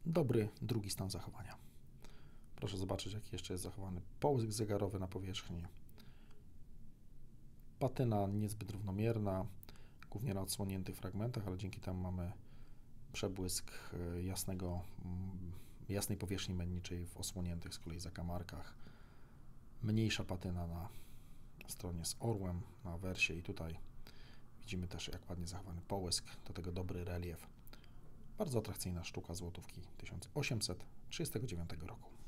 dobry drugi stan zachowania. Proszę zobaczyć, jaki jeszcze jest zachowany połysk zegarowy na powierzchni. Patyna niezbyt równomierna, głównie na odsłoniętych fragmentach, ale dzięki temu mamy przebłysk jasnej powierzchni menniczej w osłoniętych z kolei zakamarkach. Mniejsza patyna na stronie z orłem, na wersie i tutaj widzimy też, jak ładnie zachowany połysk, do tego dobry relief. Bardzo atrakcyjna sztuka złotówki 1839 roku.